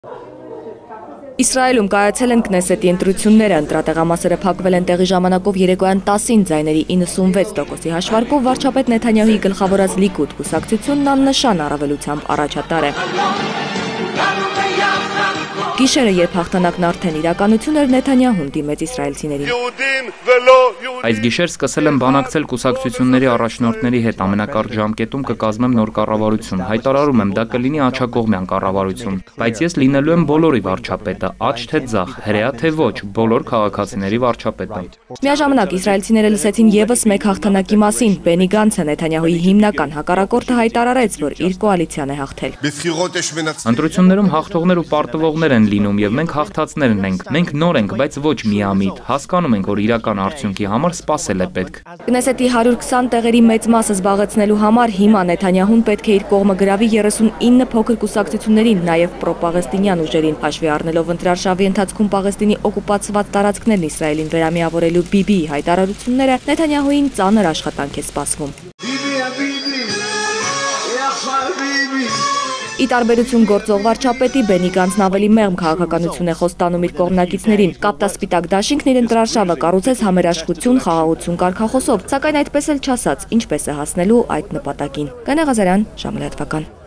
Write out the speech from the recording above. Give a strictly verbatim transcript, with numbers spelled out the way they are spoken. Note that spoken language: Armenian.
Իսրայելում կայացել են Քնեսետի ընտրությունները, ընտրատեղամասերը փակվել են տեղի ժամանակով երեկոյան տասին ձայների իննսունվեց տոկոսի հաշվարկով վարչապետ Նեթանյահուի գլխավորած Լիկուդ կուսակցությունն աննշան առավելությամբ առաջատար է։ Գիշերը, երբ հաղթանակն արդեն իրականություն էր, Նեթանյահուն դիմեց իսրայելցիներին։ Այս գիշեր սկսել եմ բանակցել կուսակցությունների առաջնորդների հետ, ամենակարճ ժամկետում կկազմեմ նոր կառավարություն, հայտարարում եմ, դա կլինի աջակողմյան կառավարություն, բայց ես լինելու եմ բոլորի վարչապետը, աջ թե ձախ, հրեա թե ոչ, բոլոր քաղաքացիների վարչապետը։ Միաժամանակ իսրայելցիները լսեցին ևս մեկ հաղթանակի մասին։ Բենի Գանցը, Նեթանյահուի հիմնական հակառակորդը, հայտարարեց, որ իր կոալիցիան է հաղթել։ Ընտրություններում հաղթողներ ու պարտվողներ են լինում եւ մենք հաղթածներն ենք։ Մենք նոր ենք, բայց ոչ միամիտ։ Հասկանում ենք, որ իրական արդյունքի համար սպասել է պետք։ Կնեսետի հարյուր քսան տեղերի մեծ մասը զբաղեցնելու համար հիմա Նեթանյահուն պետք է իր կողմը գրավի երեսունինը փոքր կուսակցություններին, նաև պրոպաղեստինյան ուժերին, հաշվի առնելով ընտրարշավի ընթացքում Պաղեստինի օկուպացված տարածքներն Իսրայելին վերամիավորելու Բիբիի հայտարարությունները, Նեթանյահուին ծանր աշխատանք է սպասվում։ Ի տարբերություն գործող վարչապետի, Բենի Գանցն ավելի մեղմ քաղաքականություն է խոստանում իր կողմնակիցներին։ Կապտասպիտակ դաշինքն իր ընտրարշավը կառուցեց համերաշխություն, խաղաղություն կարգախոսով, սակայն այդպես էլ չասաց, ինչպես է հասնելու այդ նպատակին։ Գանե Ղազարյան, ժամը լրատվական։